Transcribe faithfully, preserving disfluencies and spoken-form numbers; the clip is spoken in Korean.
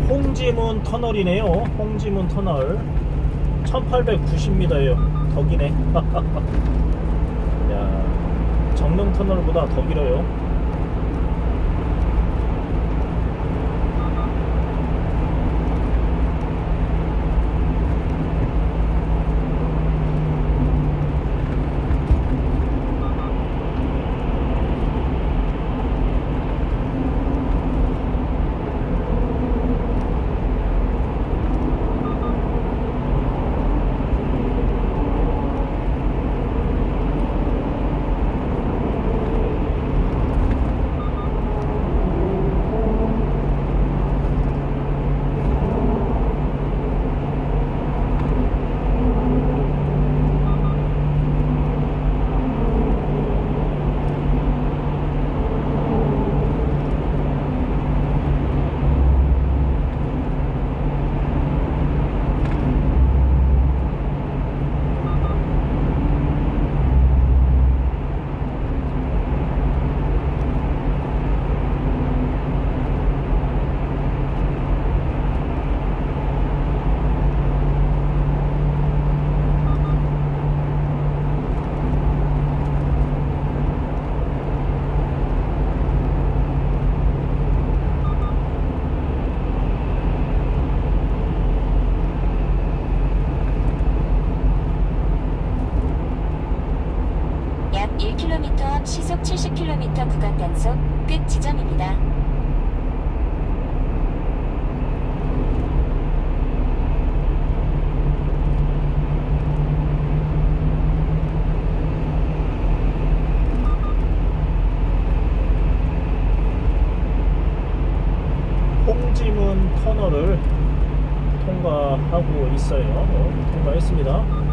홍지문 터널이네요. 홍지문 터널 천팔백구십 미터예요 더 기네. 야, 정릉 터널보다 더 길어요. 일 킬로미터 앞 시속 칠십 킬로미터 구간 단속 끝 지점입니다. 홍지문 터널을 통과하고 있어요. 어, 통과했습니다.